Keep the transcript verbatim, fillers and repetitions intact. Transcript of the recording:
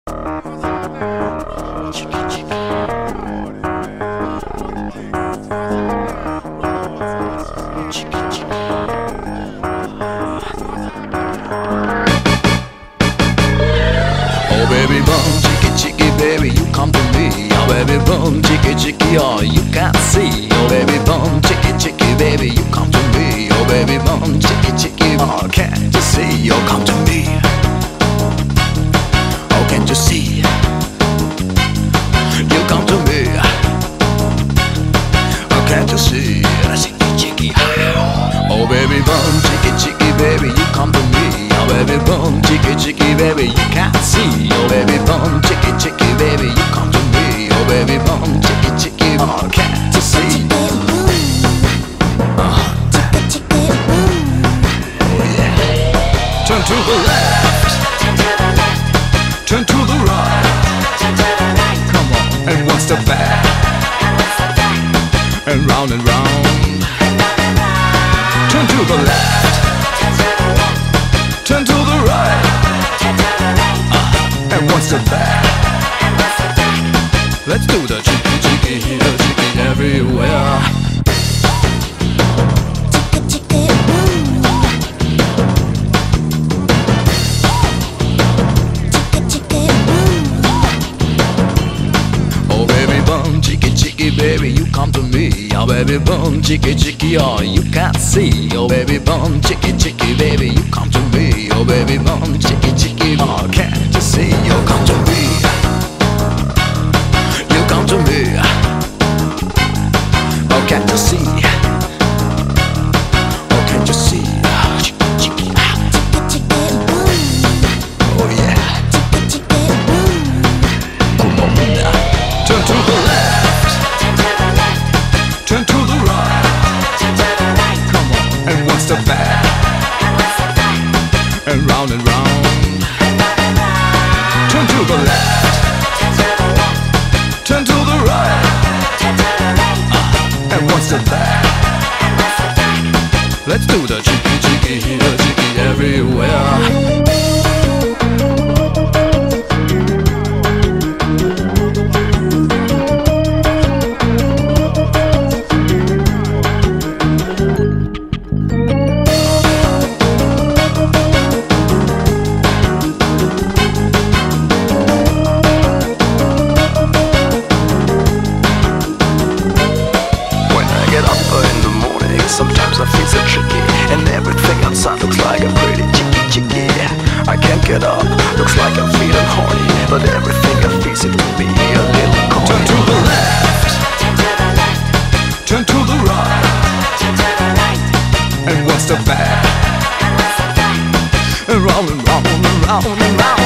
Oh baby bum, chicky chicky baby, you come to me. Oh baby bum, chicky chicky, oh you can't see. Oh baby bum, chicky chicky baby, you come to me. Oh baby bum, chicky chicky, oh can't you see? Oh come to me. Oh can't you see? You come to me. Oh can't you see? Chicky chicky, oh baby bum, chicky chicky baby, you come to me. Oh baby bum, chicky chicky baby, you can't see. Oh baby bum, chicky chicky baby, you come to me. Oh baby bum, chicky chicky, oh can't you see? Uh-huh. Oh yeah. Turn to the left, turn to the right. Come on, and one step back, and round and round. Turn to the left, turn to the right, uh, and one step back. Let's do the chicky chicky here, chicky everywhere. Oh baby bum, chicky chicky baby, you come to me. Oh baby bum, chicky chicky, oh you can't see. Oh baby bum, chicky chicky baby, you come to me. Oh baby bum, chicky chicky, oh can't you see? You come to me. You come to me. Oh can't you see? Oh can't you see? Chicky chicky, oh yeah. Come on now. Turn to the left, turn to the right. Come on, and one step back, and round and round. Turn to the left, turn to the right, uh, and one step back. Let's do the chicky chicky here, chicky everywhere. Sometimes I feel so tricky, and everything outside looks like I'm pretty chicky chicky. I can't get up, looks like I'm feeling horny, but everything I feel seems to be a little corny. Turn to the left, turn to the right, and one step back, and round and round and round and round.